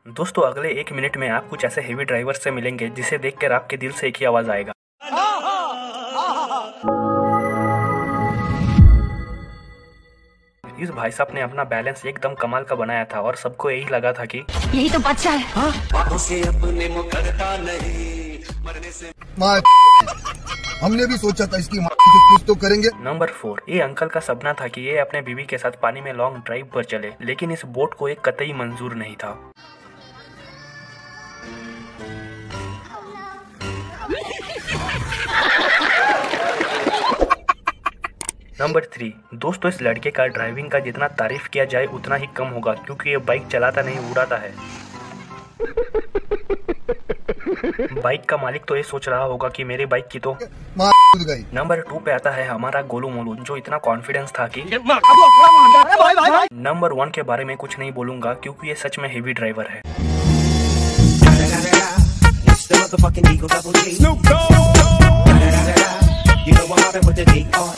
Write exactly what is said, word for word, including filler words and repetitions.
दोस्तों अगले एक मिनट में आप कुछ ऐसे हेवी ड्राइवर से मिलेंगे जिसे देखकर आपके दिल से एक ही आवाज आएगा, इस भाई साहब ने अपना बैलेंस एकदम कमाल का बनाया था और सबको यही लगा था कि यही तो बच्चा है। हाँ? हमने भी सोचा था इसकी कुछ तो करेंगे। नंबर फोर, ये अंकल का सपना था कि ये अपने बीवी के साथ पानी में लॉन्ग ड्राइव पर चले, लेकिन इस बोट को एक कतई मंजूर नहीं था। नंबर थ्री, दोस्तों इस लड़के का ड्राइविंग का जितना तारीफ किया जाए उतना ही कम होगा, क्योंकि ये बाइक चलाता नहीं उड़ाता है। बाइक का मालिक तो ये सोच रहा होगा कि मेरी बाइक की तो नंबर टू पे आता है हमारा गोलू मोलू, जो इतना कॉन्फिडेंस था कि नंबर वन के बारे में कुछ नहीं बोलूंगा क्योंकि ये सच में हेवी ड्राइवर है।